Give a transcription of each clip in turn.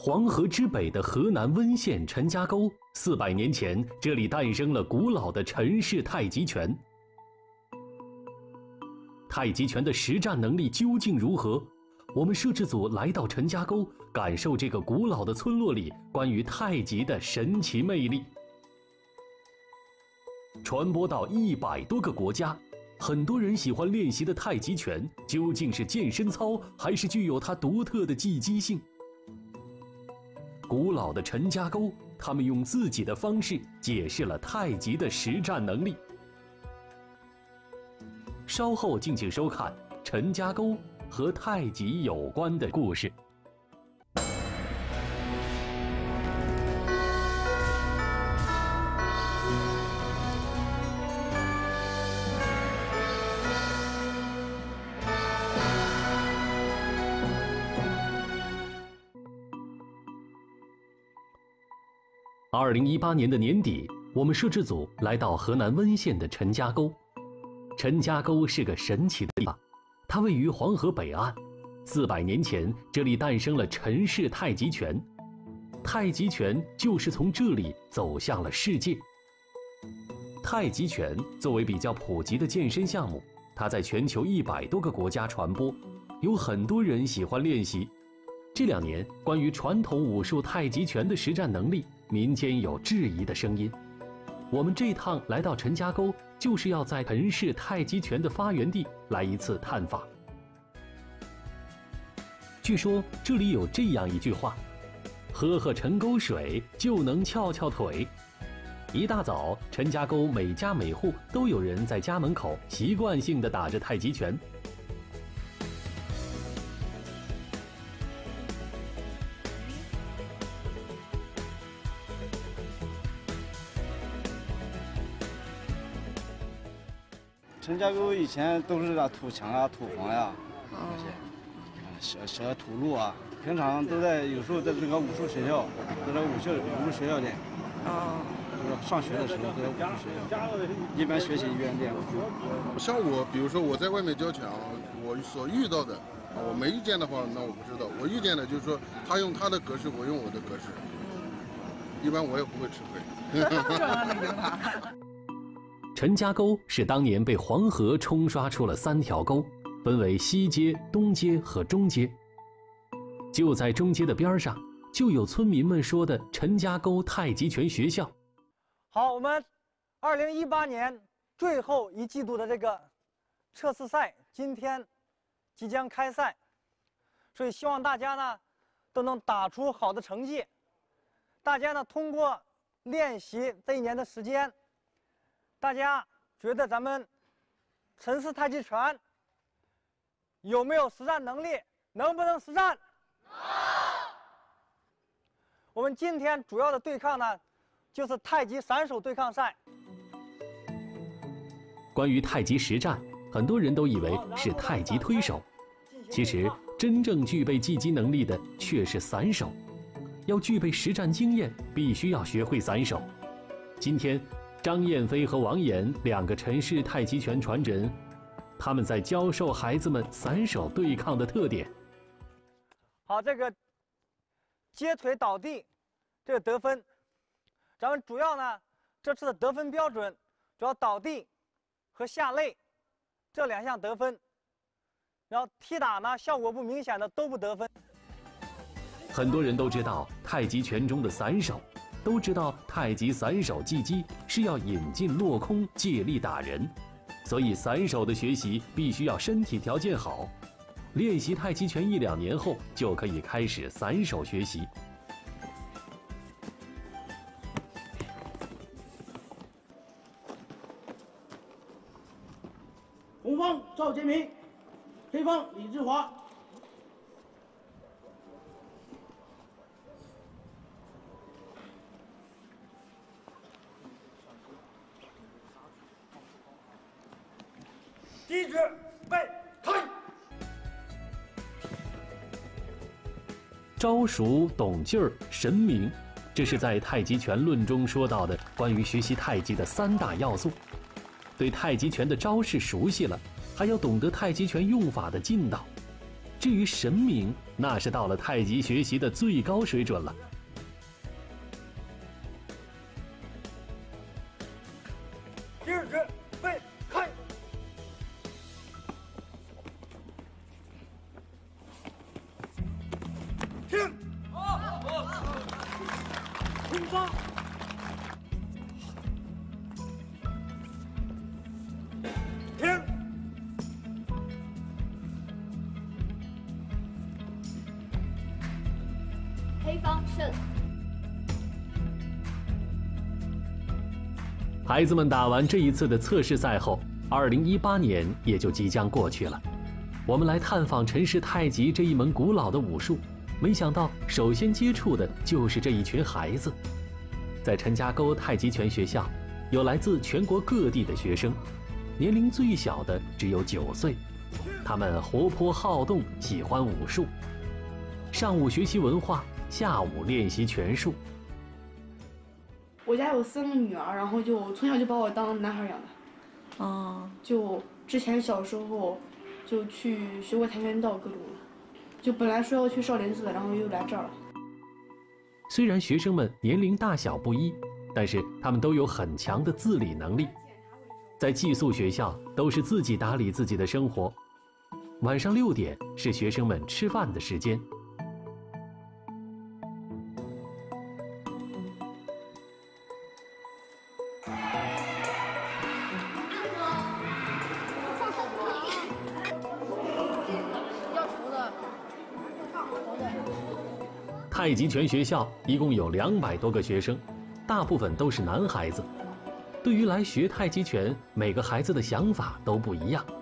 黄河之北的河南温县陈家沟，400年前，这里诞生了古老的陈氏太极拳。太极拳的实战能力究竟如何？我们摄制组来到陈家沟，感受这个古老的村落里关于太极的神奇魅力。传播到100多个国家，很多人喜欢练习的太极拳，究竟是健身操，还是具有它独特的技击性？古老的陈家沟，他们用自己的方式解释了太极的实战能力。稍后敬请收看陈家沟和太极有关的故事。2018年的年底，我们摄制组来到河南温县的陈家沟。陈家沟是个神奇的地方，它位于黄河北岸。400年前，这里诞生了陈氏太极拳。太极拳就是从这里走向了世界。太极拳作为比较普及的健身项目，它在全球100多个国家传播，有很多人喜欢练习。这2年，关于传统武术太极拳的实战能力，民间有质疑的声音。我们这趟来到陈家沟，就是要在陈氏太极拳的发源地来一次探访。据说这里有这样一句话：喝喝陈沟水就能翘翘腿。一大早，陈家沟每家每户都有人在家门口习惯性地打着太极拳。 陈家沟以前都是土墙啊、土房呀，小土路啊，平常都在，有时候在这个武术学校，在这个武术学校练。就是上学的时候都在武术学校，一边学习一边练武术。 像我，比如说我在外面教拳，我所遇到的，我没遇见的话，那我不知道。我遇见的就是说，他用他的格式，我用我的格式。一般我也不会吃亏。 陈家沟是当年被黄河冲刷出了3条沟，分为西街、东街和中街。就在中街的边上，就有村民们说的陈家沟太极拳学校。 好，我们2018年最后一季度的这个测试赛今天即将开赛，所以希望大家呢都能打出好的成绩。大家呢通过练习这1年的时间，大家觉得咱们陈氏太极拳有没有实战能力？能不能实战？能。我们今天主要的对抗呢，就是太极散手对抗赛。 关于太极实战，很多人都以为是太极推手，其实真正具备技击能力的却是散手。要具备实战经验，必须要学会散手。今天，张燕飞和王岩2个陈氏太极拳传人，他们在教授孩子们散手对抗的特点。 好，这个接腿倒地，这个得分。咱们主要呢，这次的得分标准主要倒地和下肋这2项得分，然后踢打呢效果不明显的都不得分。 很多人都知道太极拳中的散手，都知道太极散手技击是要引进落空，借力打人，所以散手的学习必须要身体条件好。练习太极拳1、2年后，就可以开始散手学习。 红方赵建明，黑方李志华。第一局备开。 招熟、懂劲儿、神明，这是在太极拳论中说到的关于学习太极的3大要素。对太极拳的招式熟悉了，还要懂得太极拳用法的劲道。 至于神明，那是到了太极学习的最高水准了。 今日备开。停！出发！停！ 黑方胜。 孩子们打完这一次的测试赛后，2018年也就即将过去了。我们来探访陈氏太极这一门古老的武术，没想到首先接触的就是这一群孩子。在陈家沟太极拳学校，有来自全国各地的学生，年龄最小的只有9岁。他们活泼好动，喜欢武术，上午学习文化，下午练习拳术。 我家有4个女儿，然后就从小就把我当男孩养的。就之前小时候就去学过跆拳道各种的，就本来说要去少林寺的，然后又来这儿了。 虽然学生们年龄大小不一，但是他们都有很强的自理能力。在寄宿学校，都是自己打理自己的生活。晚上6点是学生们吃饭的时间。太极拳学校一共有200多个学生，大部分都是男孩子。对于来学太极拳，每个孩子的想法都不一样。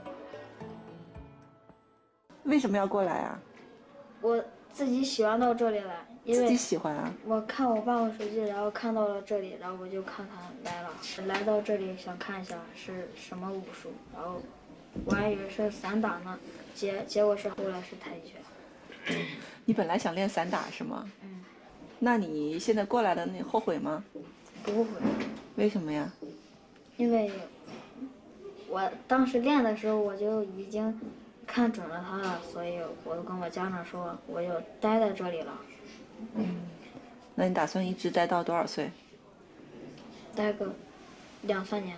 为什么要过来啊？ 我自己喜欢到这里来，因为自己喜欢啊。 我看我爸爸手机，然后看到了这里，然后我就看看来了，来到这里想看一下是什么武术，然后我还以为是散打呢，结果是后来是太极拳。 你本来想练散打是吗？那你现在过来的，你后悔吗？ 不后悔。 为什么呀？ 因为我当时练的时候我就已经看准了他了，所以我就跟我家长说，我就待在这里了。 那你打算一直待到多少岁？ 待个2、3年。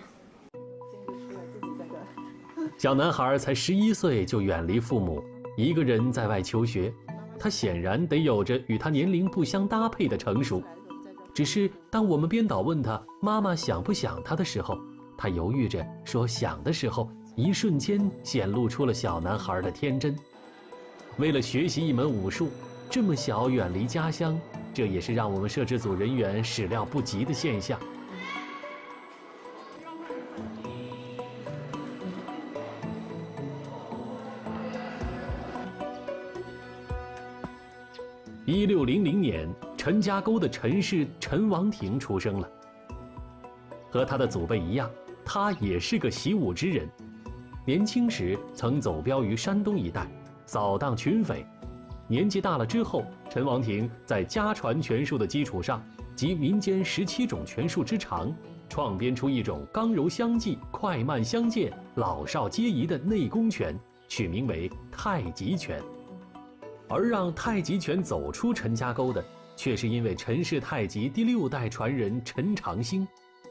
小男孩才11岁就远离父母，一个人在外求学，他显然得有着与他年龄不相搭配的成熟。只是当我们编导问他妈妈想不想他的时候，他犹豫着说想的时候，一瞬间显露出了小男孩的天真。为了学习一门武术，这么小远离家乡，这也是让我们摄制组人员始料不及的现象。1600年，陈家沟的陈氏陈王庭出生了。和他的祖辈一样，他也是个习武之人。年轻时曾走镖于山东一带，扫荡群匪。年纪大了之后，陈王庭在家传拳术的基础上，集民间17种拳术之长，创编出一种刚柔相济、快慢相间、老少皆宜的内功拳，取名为太极拳。而让太极拳走出陈家沟的，却是因为陈氏太极第6代传人陈长兴。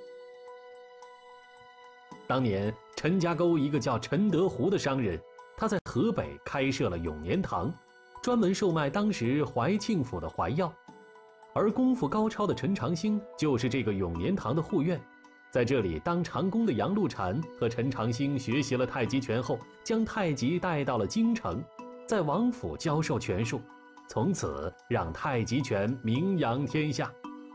当年陈家沟一个叫陈德湖的商人，他在河北开设了永年堂，专门售卖当时怀庆府的怀药。而功夫高超的陈长兴就是这个永年堂的护院。在这里当长工的杨露禅和陈长兴学习了太极拳后，将太极带到了京城，在王府教授拳术，从此让太极拳名扬天下。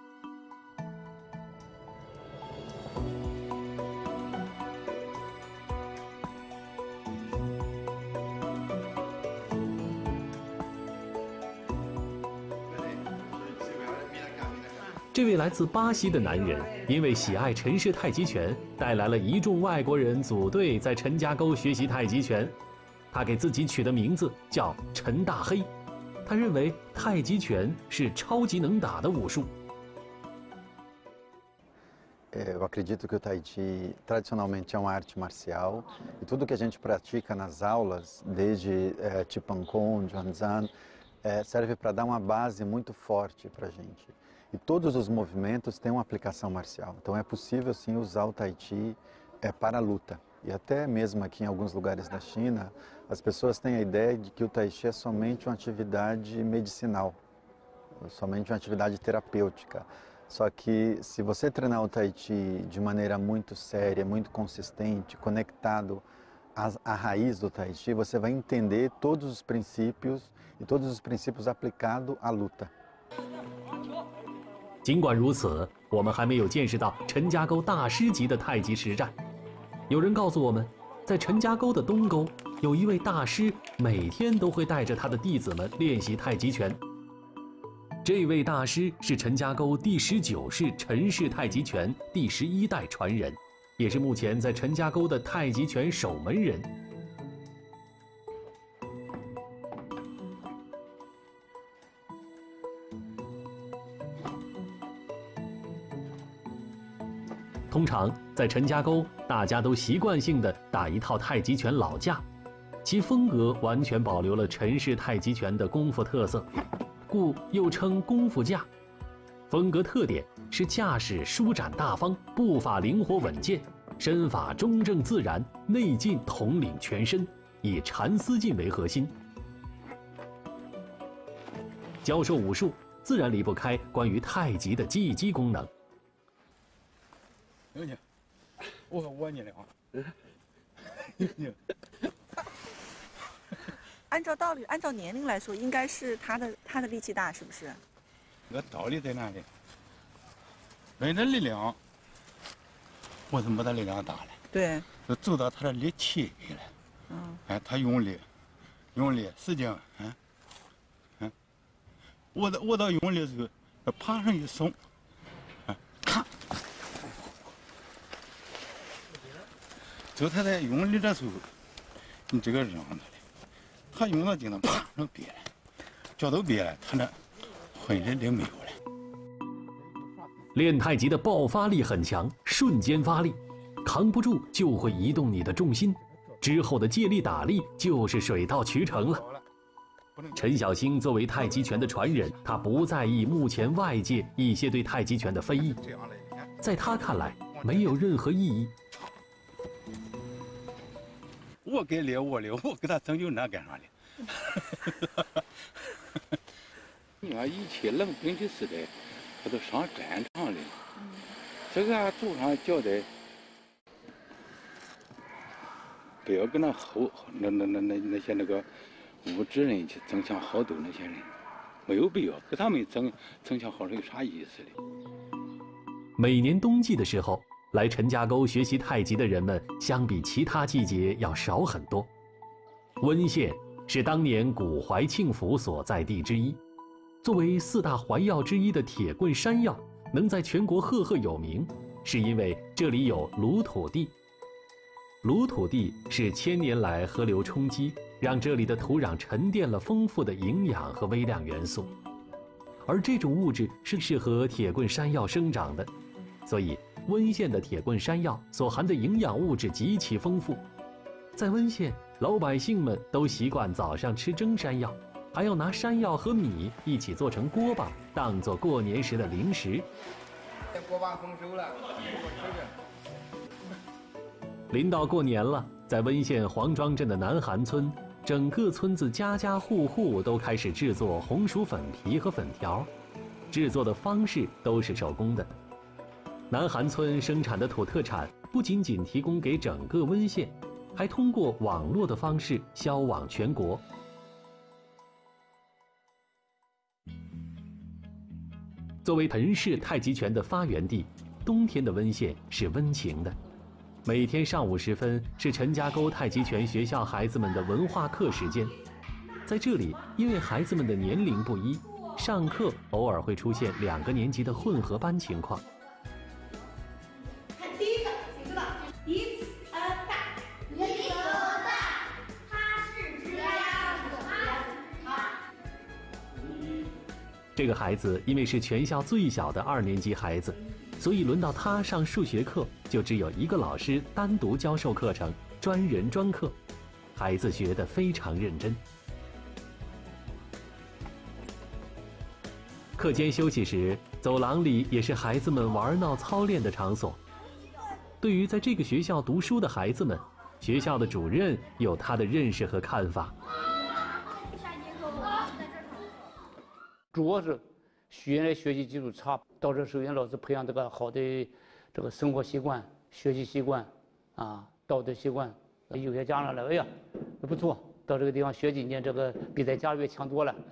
这位来自巴西的男人，因为喜爱陈氏太极拳，带来了一众外国人组队在陈家沟学习太极拳。他给自己取的名字叫陈大黑，他认为太极拳是超级能打的武术。 Eu acredito que o Tai Chi tradicionalmente é uma arte marcial e tudo que a gente pratica nas aulas, desde Tipan Kong, Juanzan, serve para dar uma base muito forte para a gente. E todos os movimentos têm uma aplicação marcial. Então é possível sim usar o Tai Chi para a luta. E até mesmo aqui em alguns lugares da China, as pessoas têm a ideia de que o Tai Chi é somente uma atividade medicinal, somente uma atividade terapêutica. Só que se você treinar o Tai Chi de maneira muito séria, muito consistente, conectado à raiz do Tai Chi, você vai entender todos os princípios e todos os princípios aplicados à luta. 尽管如此，我们还没有见识到陈家沟大师级的太极实战。有人告诉我们，在陈家沟的东沟，有一位大师每天都会带着他的弟子们练习太极拳。这位大师是陈家沟第19式陈氏太极拳第11代传人，也是目前在陈家沟的太极拳守门人。通常在陈家沟，大家都习惯性的打一套太极拳老架，其风格完全保留了陈氏太极拳的功夫特色，故又称功夫架。风格特点是架势舒展大方，步伐灵活稳健，身法中正自然，内劲统领全身，以缠丝劲为核心。教授武术自然离不开关于太极的技击功能。 牛牛，我握你了。 按照道理，按照年龄来说，应该是他的力气大，是不是？ 那道理在哪里？人的力量，我是没他力量大了。 对。 就走到他的力气里了。嗯。哎，他用力，使劲，我到用力的时候，爬上一松，咔。 就他在用力的时候，你这个让他的，他用到劲了，啪就瘪了，脚都瘪了，他那浑身力没有了。 练太极的爆发力很强，瞬间发力，扛不住就会移动你的重心，之后的借力打力就是水到渠成了。陈小星作为太极拳的传人，他不在意目前外界一些对太极拳的非议，在他看来没有任何意义。 我给练我练，我给他拯救那干啥的？你看以前冷兵器时代，他都上战场的，这个祖上交代，不要跟那那些那个无知人去争强好斗，那些人没有必要，跟他们争强好斗有啥意思的？ 每年冬季的时候。 来陈家沟学习太极的人们，相比其他季节要少很多。温县是当年古淮庆府所在地之一，作为4大淮药之一的铁棍山药，能在全国赫赫有名，是因为这里有卤土地。卤土地是1000年来河流冲击，让这里的土壤沉淀了丰富的营养和微量元素，而这种物质是适合铁棍山药生长的，所以。 温县的铁棍山药所含的营养物质极其丰富，在温县，老百姓们都习惯早上吃蒸山药，还要拿山药和米一起做成锅巴，当做过年时的零食。 锅巴丰收了， 临到过年了，在温县黄庄镇的南韩村，整个村子家家户户都开始制作红薯粉皮和粉条，制作的方式都是手工的。 南韩村生产的土特产不仅仅提供给整个温县，还通过网络的方式销往全国。作为陈氏太极拳的发源地，冬天的温县是温情的。每天上午时分是陈家沟太极拳学校孩子们的文化课时间，在这里，因为孩子们的年龄不一，上课偶尔会出现2个年级的混合班情况。 这个孩子因为是全校最小的2年级孩子， 所以轮到他上数学课，就只有一个老师单独教授课程，专人专课，孩子学得非常认真。课间休息时，走廊里也是孩子们玩闹操练的场所。对于在这个学校读书的孩子们，学校的主任有他的认识和看法。 主要是学员的学习基础差，到这首先老师培养这个好的这个生活习惯、学习习惯啊、道德习惯。有些家长来，哎呀，不错，到这个地方学几年，这个比在家里强多了。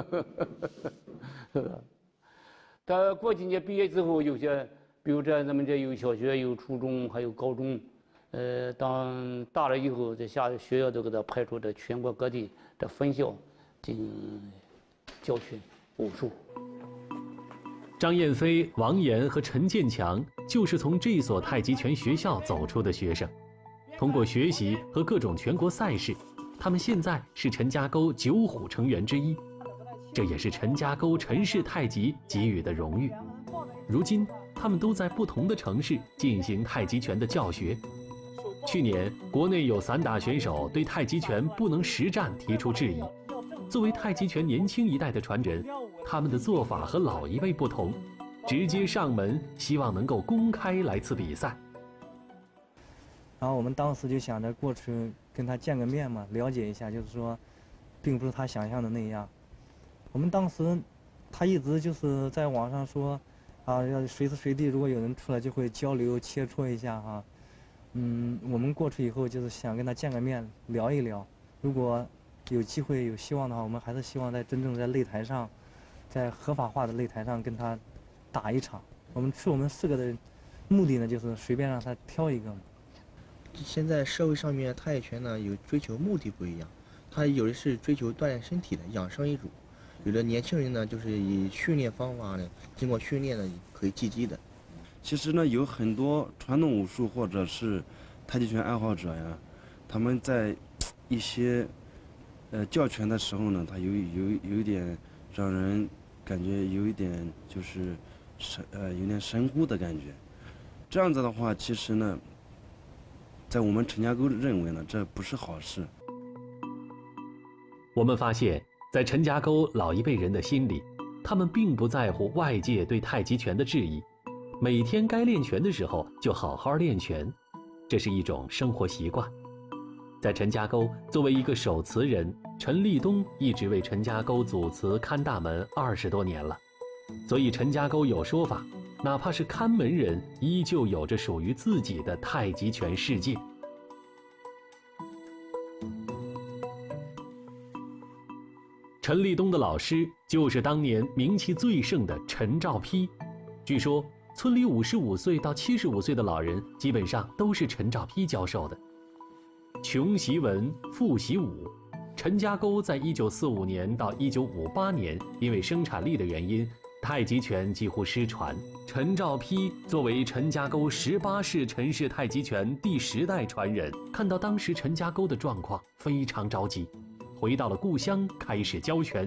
但过几年毕业之后，有些，比如咱们这有小学、有初中，还有高中，当大了以后，在学校都给他派出的全国各地的分校进行教学武术。 张燕飞、王岩和陈建强就是从这所太极拳学校走出的学生。通过学习和各种全国赛事，他们现在是陈家沟9虎成员之一，这也是陈家沟陈氏太极给予的荣誉。如今，他们都在不同的城市进行太极拳的教学。去年，国内有散打选手对太极拳不能实战提出质疑。作为太极拳年轻一代的传人，他们的做法和老一辈不同，直接上门，希望能够公开来次比赛。 然后我们当时就想着过去跟他见个面嘛，了解一下，就是说，并不是他想象的那样。我们当时，他一直就是在网上说，啊，要随时随地如果有人出来就会交流切磋一下哈。我们过去以后就是想跟他见个面聊一聊，如果有机会有希望的话，我们还是希望在真正在擂台上，在合法化的擂台上跟他打一场。我们4个的目的呢，就是随便让他挑一个嘛。 现在社会上面太极拳呢有追求目的不一样，他有的是追求锻炼身体的养生为主，有的年轻人呢就是以训练方法呢，经过训练呢可以积极的。 其实呢，有很多传统武术或者是太极拳爱好者呀，他们在一些教拳的时候呢，他有一点让人感觉有一点就是有点神乎的感觉。这样子的话，其实呢，在我们陈家沟认为呢，这不是好事。 我们发现，在陈家沟老一辈人的心里，他们并不在乎外界对太极拳的质疑，每天该练拳的时候就好好练拳，这是一种生活习惯。在陈家沟，作为一个守祠人，陈立东一直为陈家沟祖祠看大门20多年了，所以陈家沟有说法，哪怕是看门人，依旧有着属于自己的太极拳世界。陈立东的老师就是当年名气最盛的陈兆丕，据说村里55岁到75岁的老人基本上都是陈兆丕教授的。穷习文，富习武。陈家沟在1945年到1958年，因为生产力的原因，太极拳几乎失传。陈兆丕作为陈家沟18世陈氏太极拳第10代传人，看到当时陈家沟的状况，非常着急，回到了故乡开始教拳。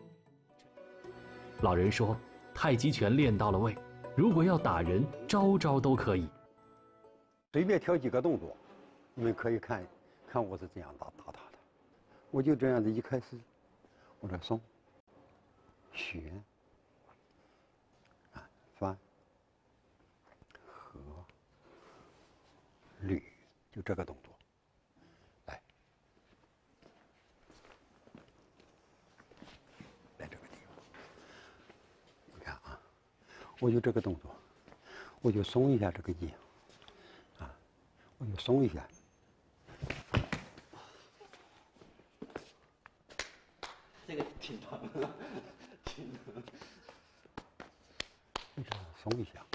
老人说，太极拳练到了位，如果要打人，招招都可以。 随便挑几个动作，你们可以看我是怎样打他的。我就这样子，一开始我这松、旋、翻、合、捋，就这个动作。来这个地方，你看啊，我就这个动作，我就松一下这个劲，啊，我就松一下。 这个挺长的，挺长。 松一下，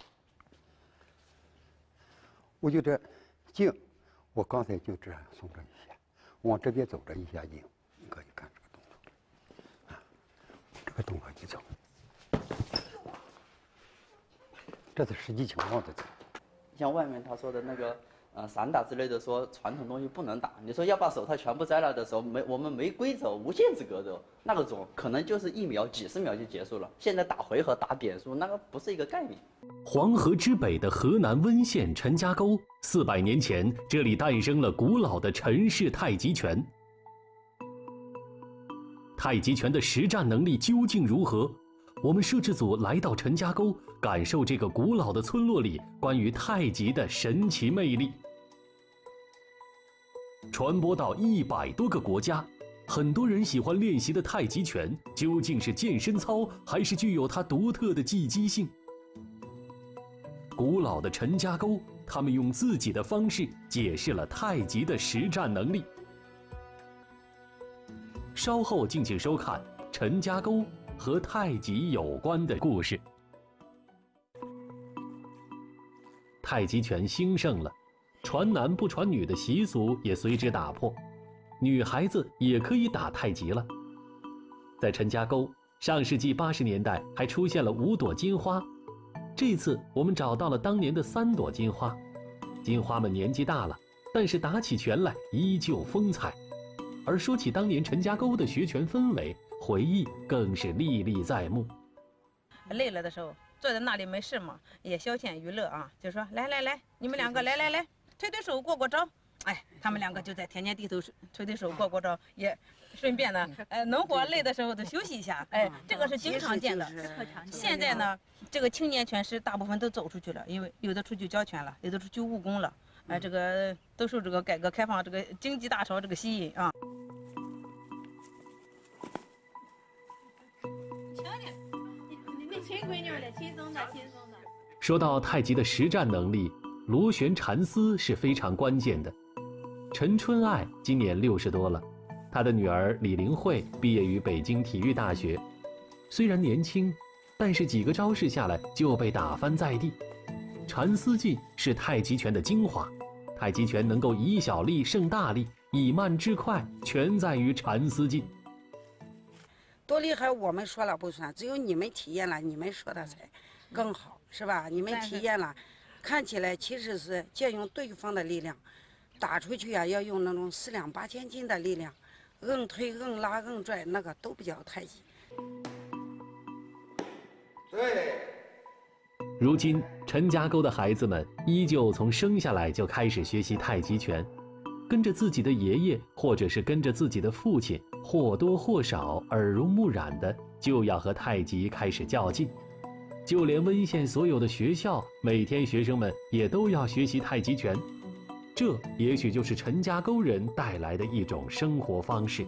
我就这劲，我刚才就这样松着一下，往这边走着一下劲，你可以看这个动作，啊，这个动作一走，这是实际情况的走。 像外面他说的那个散打之类的说传统东西不能打。你说要把手套全部摘了的时候，我们没规则，无限制格斗，那个种可能就是1秒、几十秒就结束了。现在打回合、打点数，那个不是一个概念。 黄河之北的河南温县陈家沟，400年前这里诞生了古老的陈氏太极拳。太极拳的实战能力究竟如何？我们摄制组来到陈家沟，感受这个古老的村落里关于太极的神奇魅力。传播到100多个国家，很多人喜欢练习的太极拳，究竟是健身操，还是具有它独特的技击性？古老的陈家沟，他们用自己的方式解释了太极的实战能力。稍后敬请收看陈家沟和太极有关的故事。太极拳兴盛了，传男不传女的习俗也随之打破，女孩子也可以打太极了。在陈家沟，上世纪80年代还出现了5朵金花，这次我们找到了当年的3朵金花。金花们年纪大了，但是打起拳来依旧风采。而说起当年陈家沟的学拳氛围，回忆更是历历在目。 累了的时候，坐在那里没事嘛，也消遣娱乐啊，就说来，你们2个来，推手过招。哎，他们2个就在田间地头推手过招，也顺便呢，农活累的时候都休息一下。哎，这个是经常见的。现在呢，这个青年拳师大部分都走出去了，因为有的出去教拳了，有的出去务工了。这个都受这个改革开放这个经济大潮这个吸引啊。 你亲闺女了，轻松的。 说到太极的实战能力，螺旋缠丝是非常关键的。陈春爱今年60多了，她的女儿李玲慧毕业于北京体育大学，虽然年轻，但是几个招式下来就被打翻在地。缠丝劲是太极拳的精华，太极拳能够以小利胜大利，以慢制快，全在于缠丝劲。 多厉害我们说了不算，只有你们体验了，你们说的才更好，是吧？你们体验了，看起来其实是借用对方的力量，打出去啊要用那种4两8千斤的力量，硬推硬拉硬拽，那个都比较太极。 对。 如今陈家沟的孩子们依旧从生下来就开始学习太极拳，跟着自己的爷爷或者是跟着自己的父亲，或多或少耳濡目染的就要和太极开始较劲。就连温县所有的学校，每天学生们也都要学习太极拳，这也许就是陈家沟人带来的一种生活方式。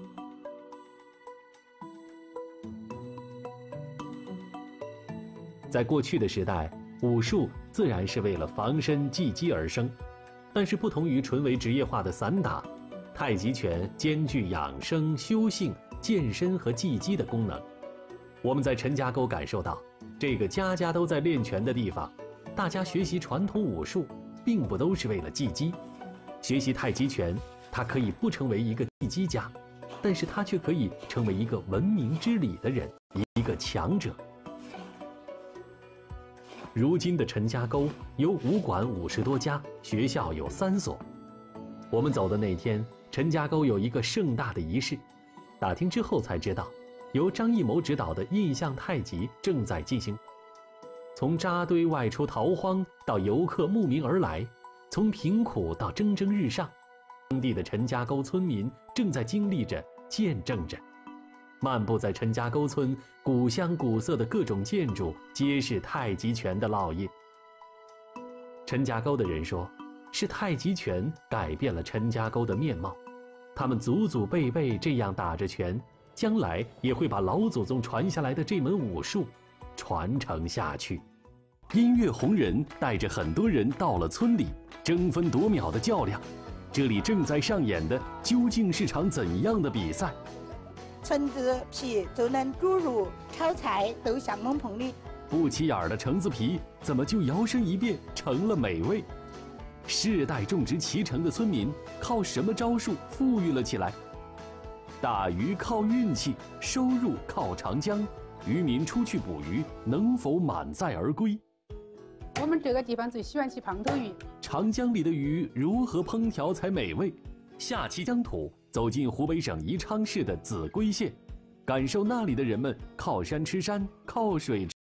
在过去的时代，武术自然是为了防身技击而生，但是不同于纯为职业化的散打，太极拳兼具养生、修性、健身和技击的功能。我们在陈家沟感受到，这个家家都在练拳的地方，大家学习传统武术，并不都是为了技击。学习太极拳，他可以不成为一个技击家，但是他却可以成为一个文明之理的人，一个强者。如今的陈家沟有武馆50多家，学校有3所。我们走的那天，陈家沟有一个盛大的仪式，打听之后才知道，由张艺谋执导的印象太极正在进行。从扎堆外出逃荒到游客慕名而来，从贫苦到蒸蒸日上，当地的陈家沟村民正在经历着、见证着。漫步在陈家沟村，古香古色的各种建筑皆是太极拳的烙印。陈家沟的人说，是太极拳改变了陈家沟的面貌，他们祖祖辈辈这样打着拳，将来也会把老祖宗传下来的这门武术传承下去。音乐红人带着很多人到了村里，争分夺秒的较量。这里正在上演的究竟是场怎样的比赛？ 橙子皮就能煮肉、炒菜都香喷喷的。 不起眼的橙子皮怎么就摇身一变成了美味？世代种植脐橙的村民靠什么招数富裕了起来？打鱼靠运气，收入靠长江。渔民出去捕鱼，能否满载而归？ 我们这个地方最喜欢吃胖头鱼。 长江里的鱼如何烹调才美味？下期疆土走进湖北省宜昌市的秭归县，感受那里的人们靠山吃山，靠水吃